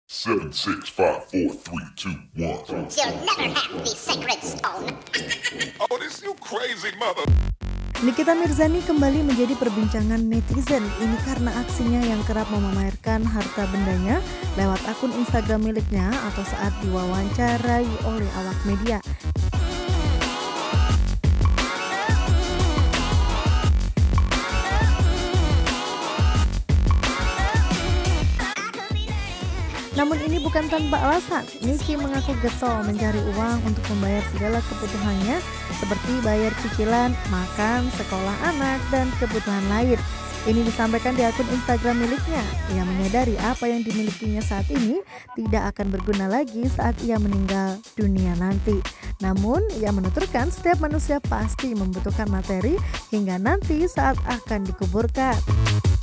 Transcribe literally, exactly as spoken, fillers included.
Seven, six, five, four, three, two, one. You'll never have the sacred stone. Oh, this you crazy mother. Nikita Mirzani kembali menjadi perbincangan netizen. Ini karena aksinya yang kerap memamerkan harta bendanya lewat akun Instagram miliknya atau saat diwawancarai oleh awak media. Namun ini bukan tanpa alasan. Niki mengaku getol mencari uang untuk membayar segala kebutuhannya seperti bayar cicilan, makan, sekolah anak, dan kebutuhan lain. Ini disampaikan di akun Instagram miliknya. Ia menyadari apa yang dimilikinya saat ini tidak akan berguna lagi saat ia meninggal dunia nanti. Namun, ia menuturkan setiap manusia pasti membutuhkan materi hingga nanti saat akan dikuburkan.